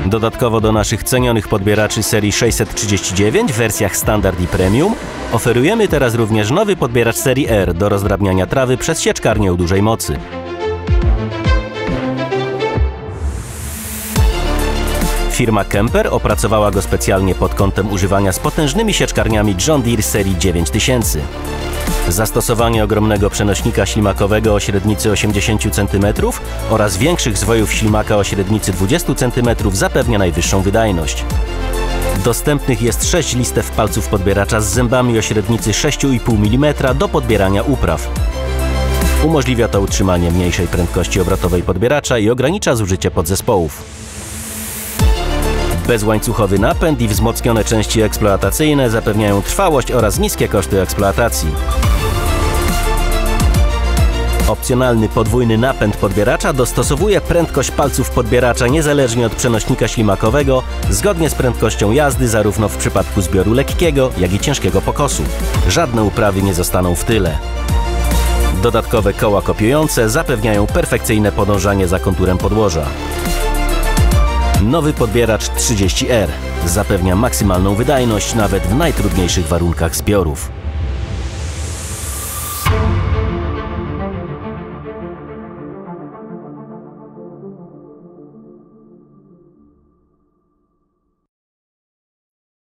Dodatkowo do naszych cenionych podbieraczy serii 639 w wersjach Standard i Premium oferujemy teraz również nowy podbieracz serii R do rozdrabniania trawy przez sieczkarnię o dużej mocy. Firma Kemper opracowała go specjalnie pod kątem używania z potężnymi sieczkarniami John Deere serii 9000. Zastosowanie ogromnego przenośnika ślimakowego o średnicy 80 cm oraz większych zwojów ślimaka o średnicy 20 cm zapewnia najwyższą wydajność. Dostępnych jest 6 listew palców podbieracza z zębami o średnicy 6,5 mm do podbierania upraw. Umożliwia to utrzymanie mniejszej prędkości obrotowej podbieracza i ogranicza zużycie podzespołów. Bezłańcuchowy napęd i wzmocnione części eksploatacyjne zapewniają trwałość oraz niskie koszty eksploatacji. Opcjonalny podwójny napęd podbieracza dostosowuje prędkość palców podbieracza niezależnie od przenośnika ślimakowego, zgodnie z prędkością jazdy zarówno w przypadku zbioru lekkiego, jak i ciężkiego pokosu. Żadne uprawy nie zostaną w tyle. Dodatkowe koła kopiujące zapewniają perfekcyjne podążanie za konturem podłoża. Nowy podbieracz 30R zapewnia maksymalną wydajność nawet w najtrudniejszych warunkach zbiorów.